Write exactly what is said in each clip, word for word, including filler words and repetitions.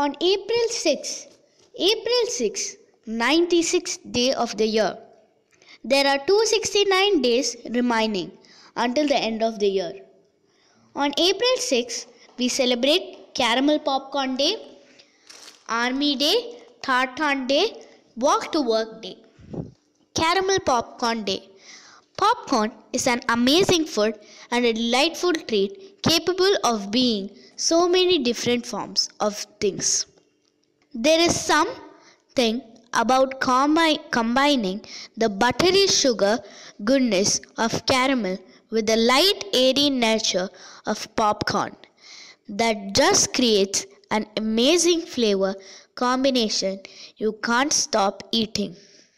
On April sixth, April sixth, ninety-sixth day of the year, there are two hundred sixty-nine days remaining until the end of the year. On April sixth, we celebrate Caramel Popcorn Day, Army Day, Tartan Day, Walk to Work Day. Caramel Popcorn Day. Popcorn is an amazing food and a delightful treat capable of being so many different forms of things. There is something about combi- combining the buttery sugar goodness of caramel with the light airy nature of popcorn that just creates an amazing flavor combination you can't stop eating.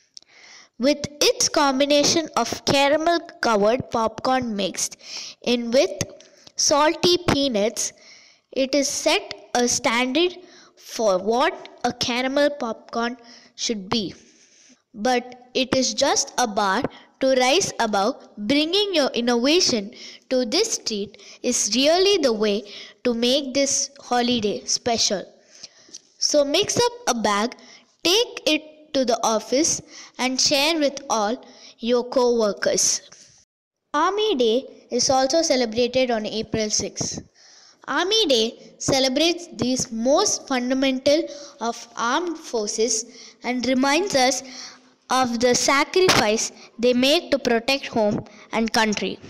With its combination of caramel covered popcorn mixed in with salty peanuts, it is set a standard for what a caramel popcorn should be. But it is just a bar to rise above. Bringing your innovation to this treat is really the way to make this holiday special. So mix up a bag, take it to the office and share with all your co-workers. Army Day is also celebrated on April sixth. Army Day celebrates these most fundamental of armed forces and reminds us of the sacrifice they make to protect home and country.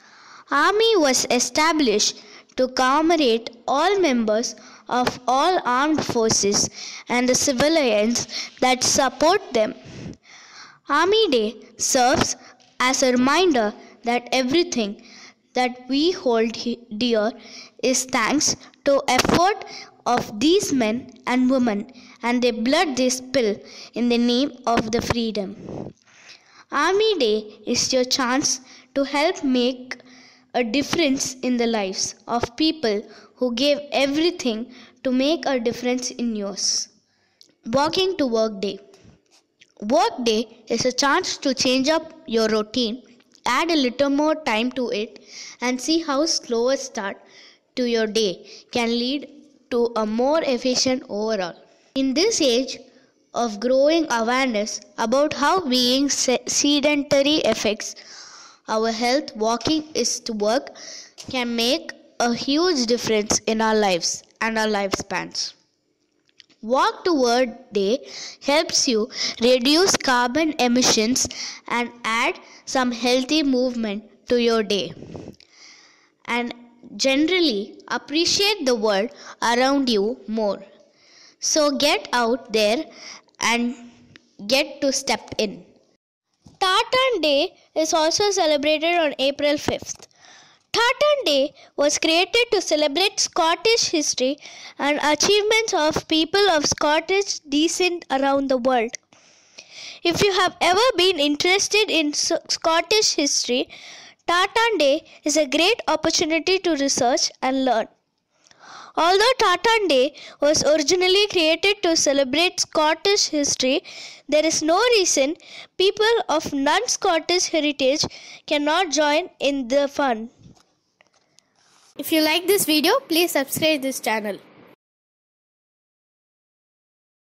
Army was established to commemorate all members of all armed forces and the civilians that support them. Army Day serves as a reminder that everything that we hold dear is thanks to effort of these men and women and the blood they spill in the name of the freedom. Army Day is your chance to help make a difference in the lives of people who gave everything to make a difference in yours. Walking to Work Day. Work Day is a chance to change up your routine, add a little more time to it, and see how slower start to your day can lead to a more efficient overall. In this age of growing awareness about how being sedentary affects our health, walking is to work can make a huge difference in our lives and our lifespans. Walk to Work Day helps you reduce carbon emissions and add some healthy movement to your day. And generally appreciate the world around you more. So get out there and get to step in. Tartan Day is also celebrated on April fifth. Tartan Day was created to celebrate Scottish history and achievements of people of Scottish descent around the world. If you have ever been interested in Scottish history, Tartan Day is a great opportunity to research and learn. Although Tartan Day was originally created to celebrate Scottish history, there is no reason people of non-Scottish heritage cannot join in the fun. If you like this video, please subscribe this channel.